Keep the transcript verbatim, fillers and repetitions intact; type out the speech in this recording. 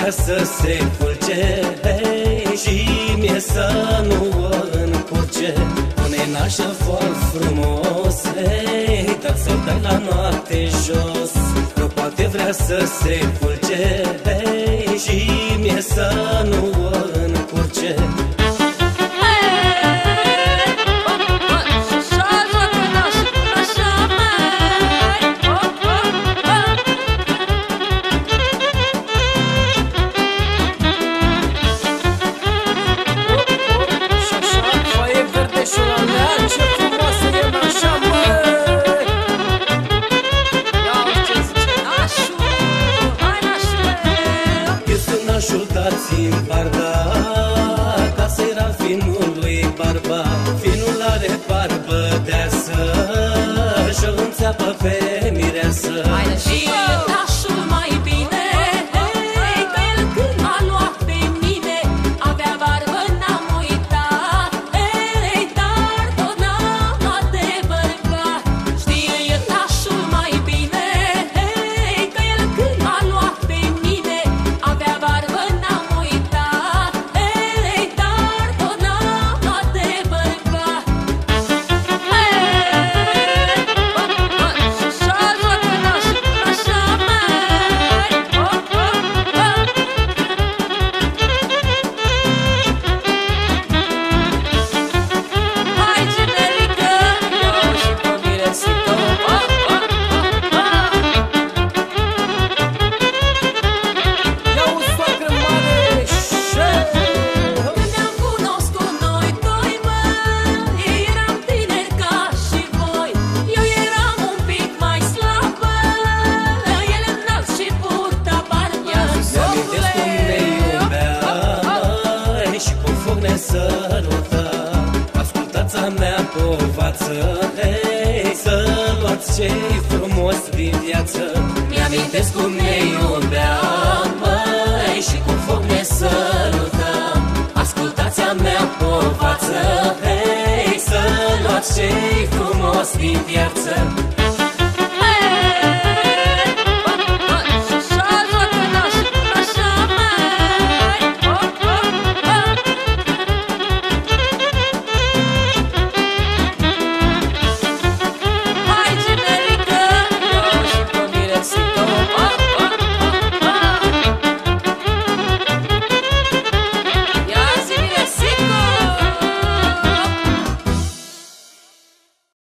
vrea să se culce, hey, și mie să nu o încurce. Pune nașă foal frumos, hey, dar să dai la noapte jos. Nu poate vrea să se culce, hey, și mie să nu o încurce. Dați-mi barba, casa era finului barba. Finul are barbă deasă și-o înțeapă pe mireasă. Și nașul mai bine, hey, că el când m-a luat pe mine avea barbă, n-am uitat, hey, dar tot n-am luat de bărbat. Știe nașul mai bine, hey, că el când m-a luat pe mine avea barbă. Ascultați-a mea povață, hei, să luați ce-i frumos din viață. Mi-amintesc cum ne iubeam, măi, și cu foc ne sărutam. Ascultați-a mea povață, hei, să luați ce-i frumos din viață.